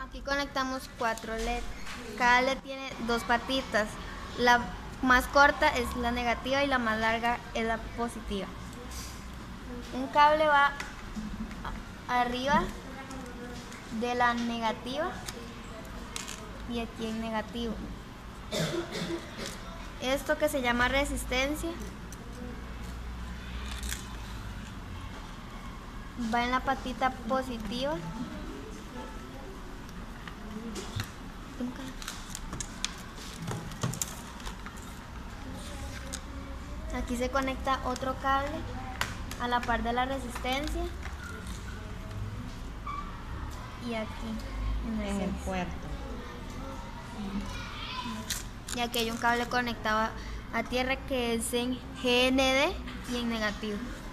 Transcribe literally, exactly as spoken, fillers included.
Aquí conectamos cuatro L E D. Cada L E D tiene dos patitas. La más corta es la negativa y la más larga es la positiva. Un cable va arriba de la negativa y aquí en negativo. Esto que se llama resistencia va en la patita positiva. Aquí se conecta otro cable a la par de la resistencia y aquí en, en el puerto. Y aquí hay un cable conectado a tierra que es en G N D y en negativo.